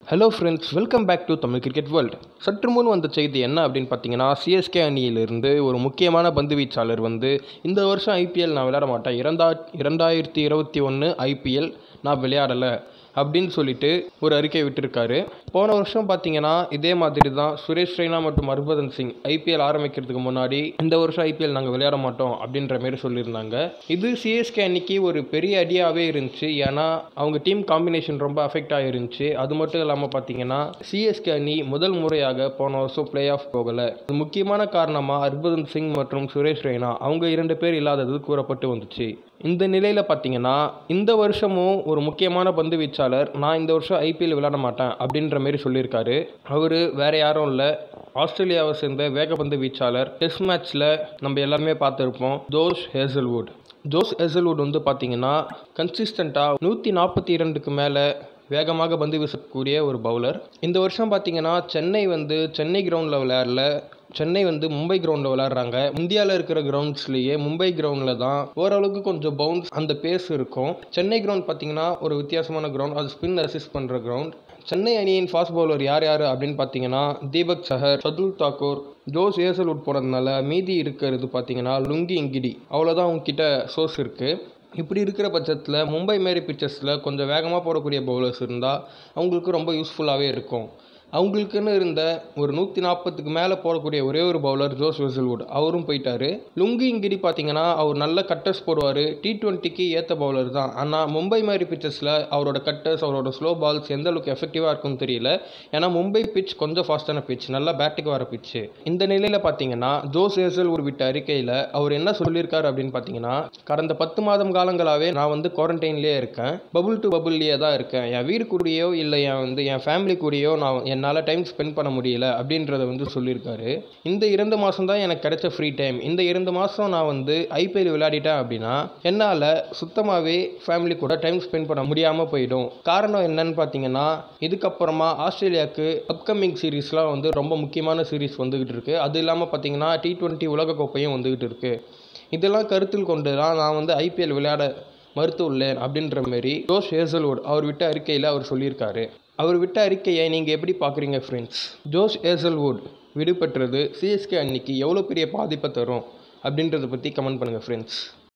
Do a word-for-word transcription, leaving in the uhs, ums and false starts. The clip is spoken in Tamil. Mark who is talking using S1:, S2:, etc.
S1: Hello friends, welcome back to Tamil cricket world. சற்று முன் வந்த செய்தி என்ன அப்படின்னு பார்த்தீங்கன்னா, சிஎஸ்கே அணியிலிருந்து ஒரு முக்கியமான பந்து வீச்சாளர் வந்து இந்த வருஷம் ஐபிஎல் நான் விளையாட மாட்டேன், இரண்டா இரண்டாயிரத்தி இருபத்தி ஒன்று ஐபிஎல் நான் விளையாடலை அப்படின்னு சொல்லிட்டு ஒரு அறிக்கை விட்டுருக்காரு. போன வருஷம் பார்த்தீங்கன்னா இதே மாதிரி தான் சுரேஷ் ரெய்னா மற்றும் ஹர்பஜன் சிங் ஐபிஎல் ஆரம்பிக்கிறதுக்கு முன்னாடி இந்த வருஷம் ஐபிஎல் நாங்கள் விளையாட மாட்டோம் அப்படின்ற மாரி சொல்லியிருந்தாங்க. இது சிஎஸ்கே அன்னைக்கு ஒரு பெரிய அடியாகவே இருந்துச்சு. ஏன்னா அவங்க டீம் காம்பினேஷன் ரொம்ப அஃபெக்ட் ஆகிருந்துச்சு. அது மட்டும் இல்லாமல் பார்த்தீங்கன்னா சிஎஸ்கே அணி முதல் முறையாக போன வருஷம் பிளே ஆஃப் போகலை. முக்கியமான காரணமாக ஹர்பஜன் சிங் மற்றும் சுரேஷ் ரெய்னா அவங்க இரண்டு பேர் இல்லாதது கூறப்பட்டு வந்துச்சு. இந்த நிலையில் பார்த்தீங்கன்னா இந்த வருஷமும் ஒரு முக்கியமான பந்து வீச்சாளர் நான் இந்த வருஷம் ஐபிஎல் விளையாட மாட்டேன் அப்படின்ற மாரி சொல்லியிருக்காரு. அவர் வேறு யாரும் இல்லை, ஆஸ்திரேலியாவை சேர்ந்த வேகப்பந்து வீச்சாளர். டெஸ்ட் மேட்ச்சில் நம்ம எல்லாருமே பார்த்துருப்போம், ஜோஷ் ஹேசல்வுட். ஜோஷ் ஹேசல்வுட் வந்து பார்த்தீங்கன்னா கன்சிஸ்டண்ட்டாக நூற்றி நாற்பத்தி இரண்டுக்கு மேலே வேகமாக பந்து வீசக்கூடிய ஒரு பவுலர். இந்த வருஷம் பார்த்தீங்கன்னா சென்னை வந்து சென்னை கிரவுண்டில் விளையாடல, சென்னை வந்து மும்பை கிரவுண்டில் விளையாடுறாங்க. இந்தியாவில் இருக்கிற கிரவுண்ட்ஸ்லேயே மும்பை கிரவுண்டில் தான் ஓரளவுக்கு கொஞ்சம் பவுன்ஸ் அந்த பேஸ் இருக்கும். சென்னை கிரவுண்ட் பார்த்தீங்கன்னா ஒரு வித்தியாசமான கிரவுண்ட், அது ஸ்பின் அசிஸ்ட் பண்ணுற கிரவுண்ட். சென்னை அணியின் ஃபாஸ்ட் பவுலர் யார் யார் அப்படின்னு பார்த்தீங்கன்னா தீபக் சஹர், ஷர்துல் தாக்கூர், ஜோஸ் ஹேசல்வுட் போனதுனால மீதி இருக்கிறது பார்த்தீங்கன்னா லுங்கி இங்கிடி, அவ்வளோதான் அவங்கக்கிட்ட சோர்ஸ் இருக்குது. இப்படி இருக்கிற பட்சத்தில் மும்பை மாரி பிச்சர்ஸில் கொஞ்சம் வேகமாக போடக்கூடிய பவுலர்ஸ் இருந்தால் அவங்களுக்கு ரொம்ப யூஸ்ஃபுல்லாகவே இருக்கும். அவங்களுக்குன்னு இருந்த ஒரு நூற்றி நாற்பதுக்கு மேலே போடக்கூடிய ஒரே ஒரு பவுலர் ஜோஸ் ஹேசல்வுட், அவரும் போயிட்டார். லுங்கி இங்கிடி பார்த்தீங்கன்னா அவர் நல்ல கட்டர்ஸ் போடுவார், டி டுவெண்ட்டிக்கு ஏற்ற பவுலர் தான். ஆனால் மும்பை மாதிரி பிச்சர்ஸில் அவரோட கட்டர்ஸ், அவரோட ஸ்லோ பால்ஸ் எந்த அளவுக்கு எஃபெக்டிவாக இருக்குன்னு தெரியல. ஏன்னா மும்பை பிச் கொஞ்சம் ஃபாஸ்ட்டான பிச், நல்லா பேட்டுக்கு வர பிச்சு. இந்த நிலையில் பார்த்தீங்கன்னா ஜோஸ் ஹேசல்வுட் விட்ட அறிக்கையில் அவர் என்ன சொல்லியிருக்காரு அப்படின்னு பார்த்தீங்கன்னா, கடந்த பத்து மாதம் காலங்களாகவே நான் வந்து குவாரண்டைன்லேயே இருக்கேன், பபுள் டு பபுள்லேயே தான் இருக்கேன். என் வீடு கூடயோ இல்லை என் வந்து என் ஃபேமிலி கூடயோ நான் என்னால் டைம் ஸ்பெண்ட் பண்ண முடியல அப்படின்றத வந்து சொல்லியிருக்காரு. இந்த இரண்டு மாதம் தான் எனக்கு கிடைச்ச ஃப்ரீ டைம். இந்த இரண்டு மாதம் நான் வந்து ஐபிஎல் விளையாடிட்டேன் அப்படின்னா என்னால் சுத்தமாகவே ஃபேமிலி கூட டைம் ஸ்பெண்ட் பண்ண முடியாமல் போயிடும். காரணம் என்னன்னு பார்த்தீங்கன்னா, இதுக்கப்புறமா ஆஸ்திரேலியாவுக்கு அப்கமிங் சீரீஸ்லாம் வந்து ரொம்ப முக்கியமான சீரீஸ் வந்துக்கிட்டு இருக்குது. அது இல்லாமல் பார்த்தீங்கன்னா டி டுவெண்ட்டி உலகக்கோப்பையும் வந்துக்கிட்டு இருக்குது. இதெல்லாம் கருத்தில் கொண்டு தான் நான் வந்து ஐபிஎல் விளையாட மறுத்து உள்ளேன் அப்படின்ற மாரி ஜோஷ் ஹேசல்வுட் அவர் விட்ட அறிக்கையில் அவர் சொல்லியிருக்காரு. அவர் விட்ட அறிக்கையை நீங்கள் எப்படி பார்க்குறீங்க ஃப்ரெண்ட்ஸ்? ஜோஷ் ஹேசல்வுட் விடுபெற்றது சிஎஸ்கே அன்னைக்கு எவ்வளோ பெரிய பாதிப்பை தரும் அப்படின்றத பற்றி கமெண்ட் பண்ணுங்கள் ஃப்ரெண்ட்ஸ்.